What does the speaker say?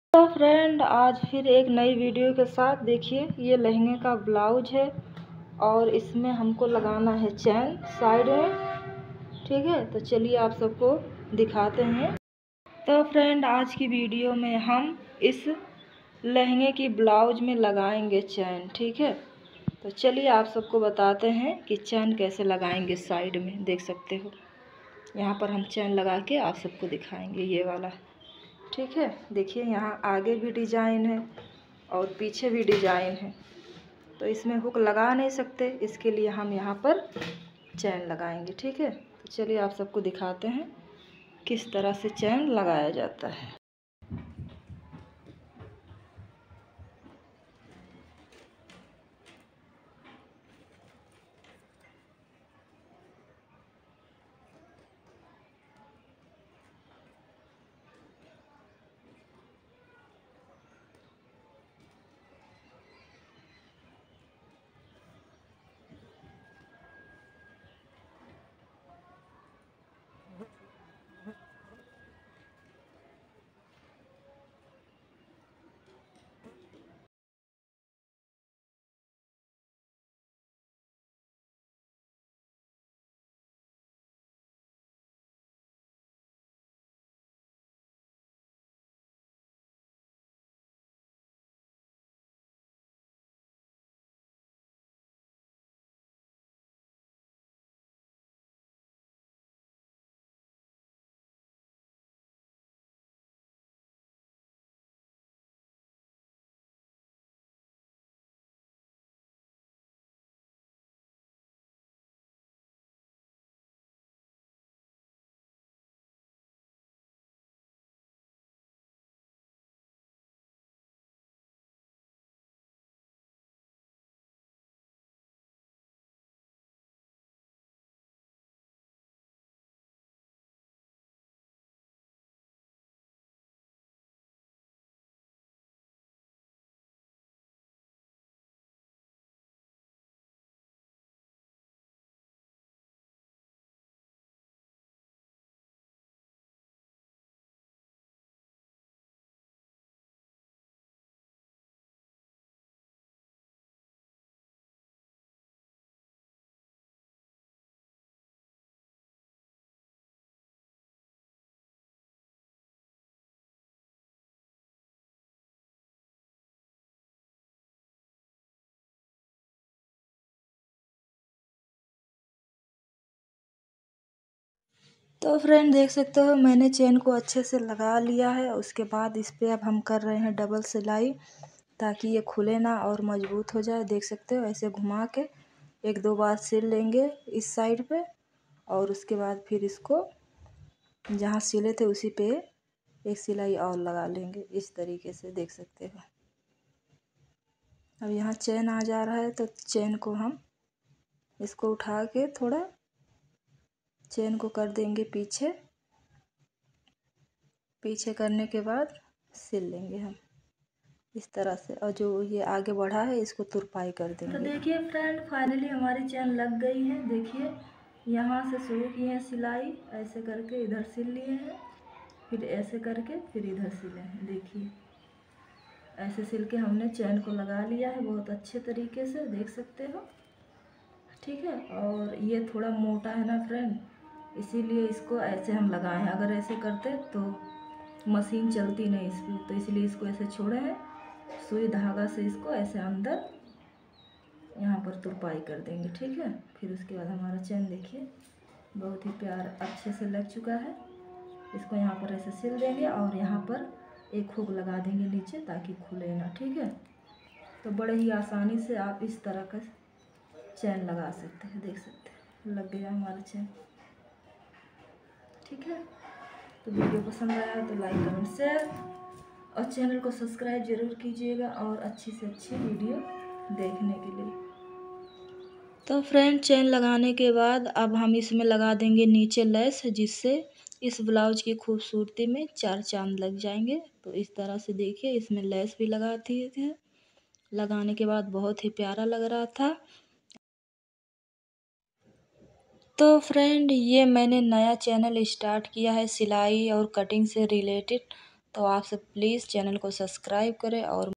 तो फ्रेंड आज फिर एक नई वीडियो के साथ देखिए ये लहंगे का ब्लाउज है और इसमें हमको लगाना है चैन साइड में। ठीक है, तो चलिए आप सबको दिखाते हैं। तो फ्रेंड आज की वीडियो में हम इस लहंगे की ब्लाउज में लगाएंगे चैन। ठीक है, तो चलिए आप सबको बताते हैं कि चैन कैसे लगाएंगे। साइड में देख सकते हो, यहाँ पर हम चैन लगा के आप सबको दिखाएंगे ये वाला। ठीक है, देखिए यहाँ आगे भी डिजाइन है और पीछे भी डिजाइन है, तो इसमें हुक लगा नहीं सकते, इसके लिए हम यहाँ पर चैन लगाएंगे। ठीक है, तो चलिए आप सबको दिखाते हैं किस तरह से चैन लगाया जाता है। तो फ्रेंड देख सकते हो मैंने चेन को अच्छे से लगा लिया है। उसके बाद इस पर अब हम कर रहे हैं डबल सिलाई, ताकि ये खुले ना और मजबूत हो जाए। देख सकते हो ऐसे घुमा के एक दो बार सिल लेंगे इस साइड पे, और उसके बाद फिर इसको जहाँ सिले थे उसी पे एक सिलाई और लगा लेंगे इस तरीके से। देख सकते हो अब यहाँ चेन आ जा रहा है, तो चेन को हम इसको उठा के थोड़ा चेन को कर देंगे पीछे। पीछे करने के बाद सिल लेंगे हम इस तरह से, और जो ये आगे बढ़ा है इसको तुरपाई कर देंगे। तो देखिए फ्रेंड फाइनली हमारी चेन लग गई है। देखिए यहाँ से शुरू किए हैं सिलाई, ऐसे करके इधर सिल लिए हैं, फिर ऐसे करके फिर इधर सिले हैं। देखिए ऐसे सिल के हमने चैन को लगा लिया है बहुत अच्छे तरीके से, देख सकते हो। ठीक है, और ये थोड़ा मोटा है ना फ्रेंड, इसीलिए इसको ऐसे हम लगाए हैं। अगर ऐसे करते तो मशीन चलती नहीं इस पर, तो इसलिए इसको ऐसे छोड़े हैं। सुई धागा से इसको ऐसे अंदर यहाँ पर तुरपाई कर देंगे। ठीक है, फिर उसके बाद हमारा चैन देखिए बहुत ही प्यार अच्छे से लग चुका है। इसको यहाँ पर ऐसे सिल देंगे और यहाँ पर एक हुक लगा देंगे नीचे, ताकि खुले ना। ठीक है, तो बड़े ही आसानी से आप इस तरह का चैन लगा सकते हैं। देख सकते हैं लग गया हमारा चैन। ठीक है, तो वीडियो पसंद आया तो लाइक कमेंट शेयर और चैनल को सब्सक्राइब जरूर कीजिएगा, और अच्छी से अच्छी वीडियो देखने के लिए। तो फ्रेंड चैन लगाने के बाद अब हम इसमें लगा देंगे नीचे लेस, जिससे इस ब्लाउज की खूबसूरती में चार चांद लग जाएंगे। तो इस तरह से देखिए इसमें लेस भी लगाती थे, लगाने के बाद बहुत ही प्यारा लग रहा था। तो फ्रेंड ये मैंने नया चैनल स्टार्ट किया है सिलाई और कटिंग से रिलेटेड, तो आपसे प्लीज़ चैनल को सब्सक्राइब करें और